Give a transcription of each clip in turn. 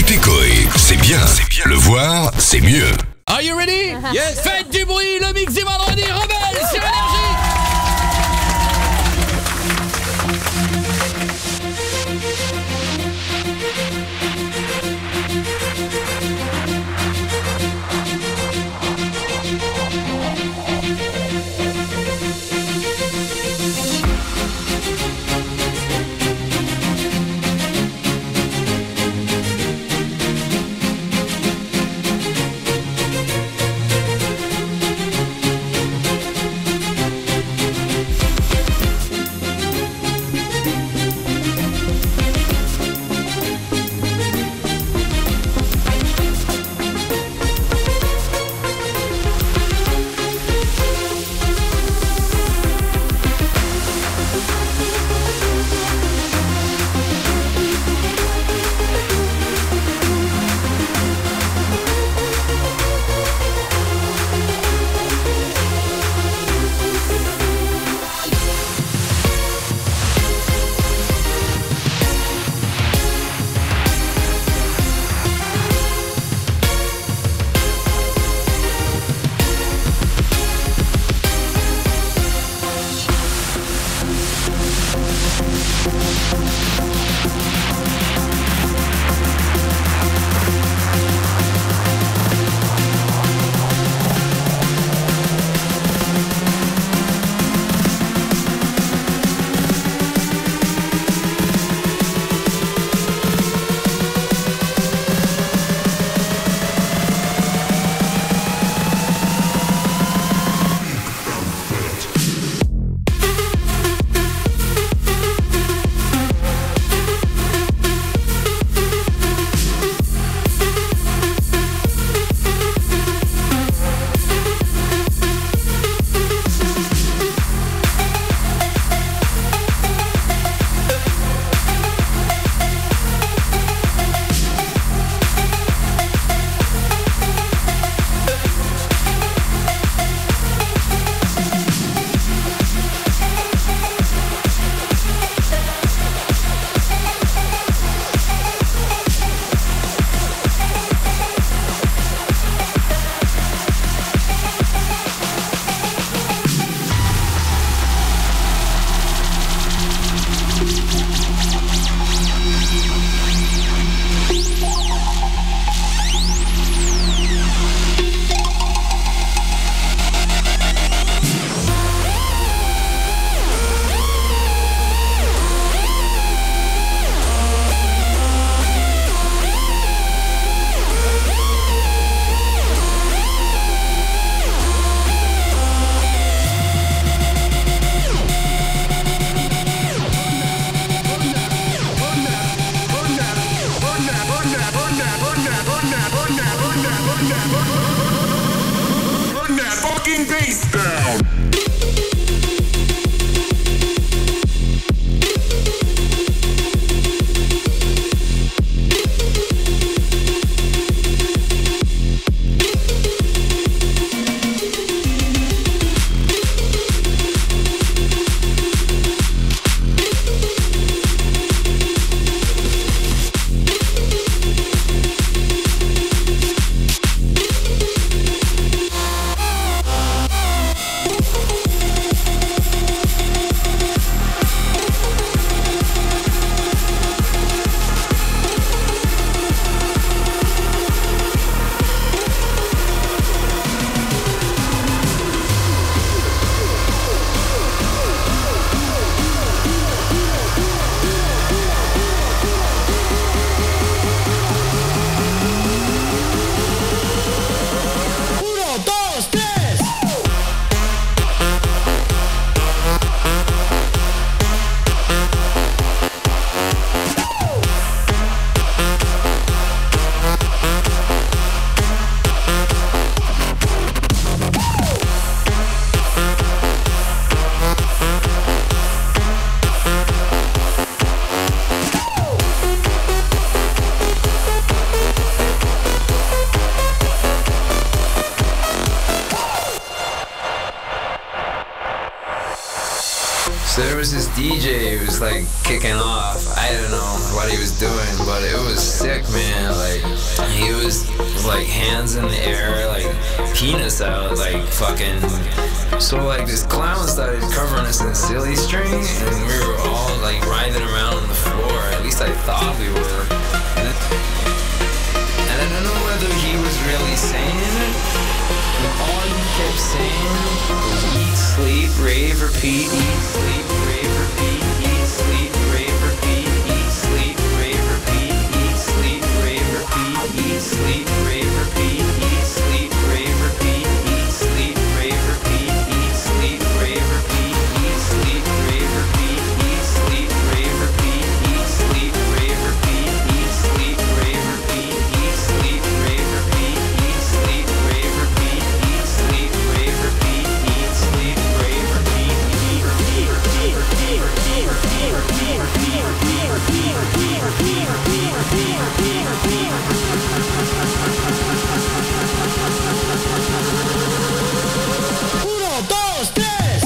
Écoutez Coé, c'est bien. Le voir, c'est mieux. Are you ready? Yes. Faites du bruit, le mix du vendredi rebelle sur Énergie. So there was this DJ who was like kicking off. I don't know what he was doing, but it was sick, man. Like just was like hands in the air, like penis out, like fucking. So like this clown started covering us in silly string, and we were all like writhing around on the floor. At least I thought we were. And I don't know whether he was really saying it, but all he kept saying was eat, sleep, rave, repeat, eat, sleep, rave, repeat, eat, sleep, rave, repeat, eat, sleep, rave, repeat, eat, sleep, rave, repeat, eat, sleep, rave, repeat, eat, sleep, rave, repeat, eat, sleep, rave, repeat, eat, sleep, rave, repeat, eat, sleep, rave, repeat, eat, sleep, rave, repeat, eat, sleep, rave, repeat, eat, sleep, rave, repeat, eat, sleep, rave, repeat, eat, sleep, rave, repeat, eat, sleep, rave, repeat, eat, sleep, rave, repeat, eat, Uno, dos, tres.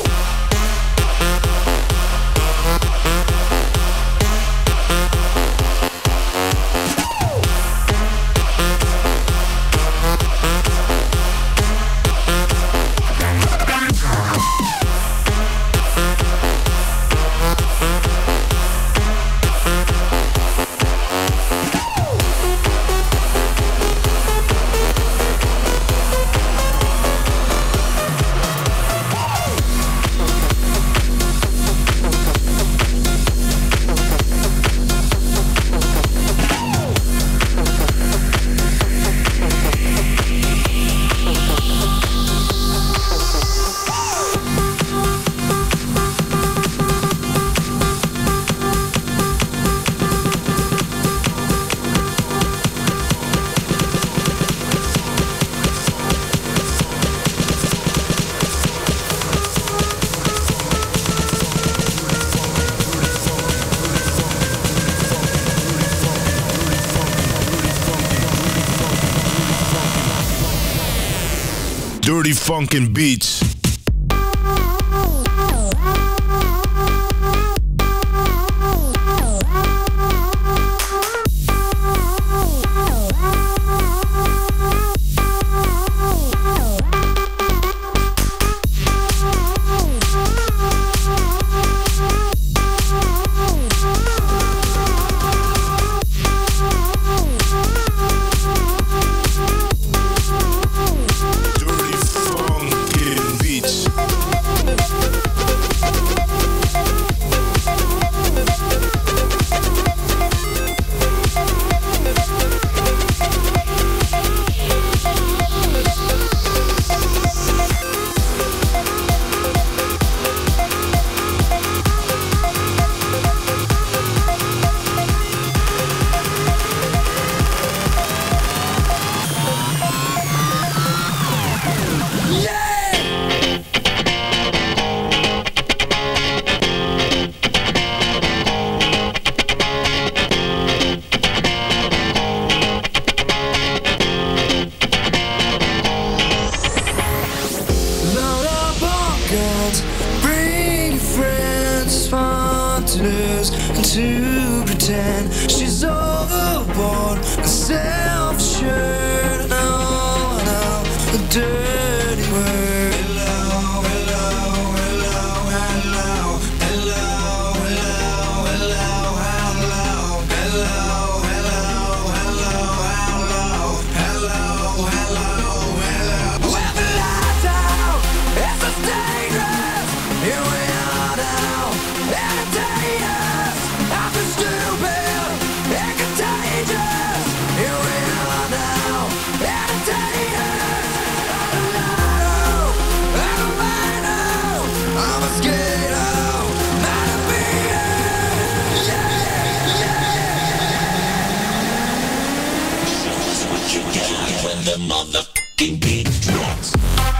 Dirty funkin' beats. And to pretend she's overboard and self-assured. No, no, a dirty word. Hello, hello, hello, hello, hello, hello, hello, hello, hello, hello, hello, hello, hello. With the lights out, it's so dangerous. Here we are now. Entertainers, after stupid and contagious. Here we are now. Entertainers, I'm a lotto, I'm a mino, I'm a skater, not a beater. Yeah, yeah. Show us what you got when the motherfucking beat drops.